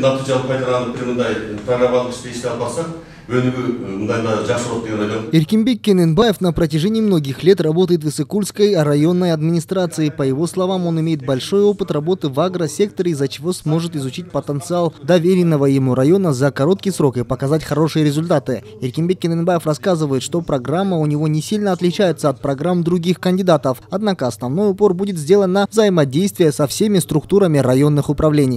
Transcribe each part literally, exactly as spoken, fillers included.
натыйжалык пайдаланып бир мындай программалык ишти ишке алып барсак, өнүгүү мындайда жакшы болот деген ойлойм. Эркинбек Кененбаев на протяжении многих лет работает в Иссык-Кульской районной администрации. По его словам, он имеет большой опыт работы в агросекторе, из-за чего сможет изучить потенциал доверенного ему района за короткий срок и показать хорошие результаты. Эркинбек Кененбаев рассказывает, что программа у него не сильно отличается от программ других кандидатов. Однако основной упор будет сделан на взаимодействие со всеми структурами районных управлений.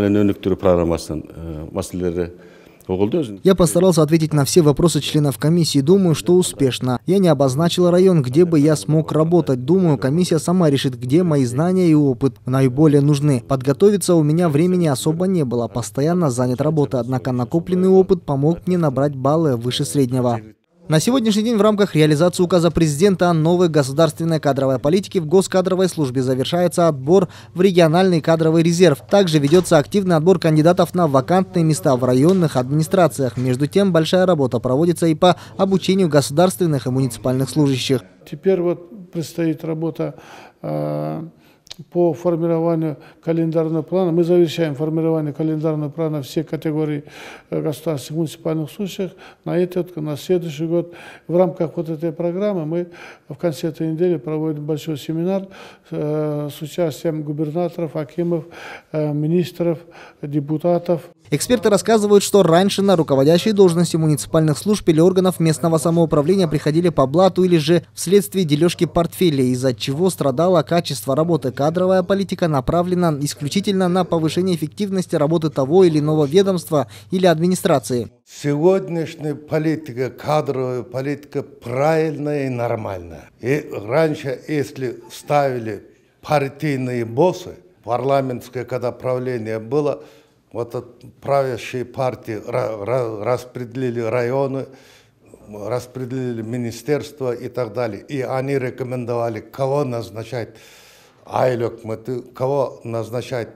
Я постарался ответить на все вопросы членов комиссии. Думаю, что успешно. Я не обозначил район, где бы я смог работать. Думаю, комиссия сама решит, где мои знания и опыт наиболее нужны. Подготовиться у меня времени особо не было. Постоянно занят работой. Однако накопленный опыт помог мне набрать баллы выше среднего. На сегодняшний день в рамках реализации указа президента о новой государственной кадровой политике в госкадровой службе завершается отбор в региональный кадровый резерв. Также ведется активный отбор кандидатов на вакантные места в районных администрациях. Между тем, большая работа проводится и по обучению государственных и муниципальных служащих. Теперь вот предстоит работа э по формированию календарного плана. Мы завершаем формирование календарного плана всех категорий государственных муниципальных служащих на этот, на следующий год. В рамках вот этой программы мы в конце этой недели проводим большой семинар э, с участием губернаторов, акимов, э, министров, депутатов. Эксперты рассказывают, что раньше на руководящие должности муниципальных служб или органов местного самоуправления приходили по блату или же вследствие дележки портфелей, из-за чего страдало качество работы. Кадровая политика направлена исключительно на повышение эффективности работы того или иного ведомства или администрации. Сегодняшняя политика, кадровая политика правильная и нормальная. И раньше, если ставили партийные боссы, парламентское когда правление было, вот от правящей партии распределили районы, распределили министерства и так далее. И они рекомендовали, кого назначать айлок, кого назначать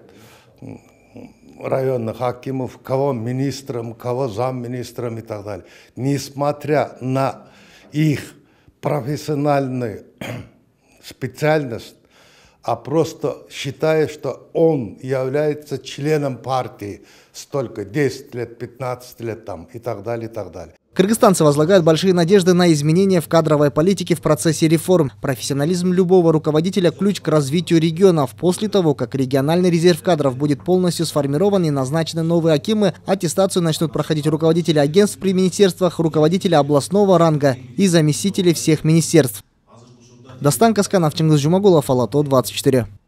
районных акимов, кого министром, кого замминистром и так далее. Несмотря на их профессиональную специальность, а просто считая, что он является членом партии столько, десять лет, пятнадцать лет там и так далее, и так далее. Кыргызстанцы возлагают большие надежды на изменения в кадровой политике в процессе реформ. Профессионализм любого руководителя – ключ к развитию регионов. После того, как региональный резерв кадров будет полностью сформирован и назначены новые акимы, аттестацию начнут проходить руководители агентств при министерствах, руководители областного ранга и заместители всех министерств. Дастан Касканов, Чингиз Жумагулов, Ала То двадцать четыре.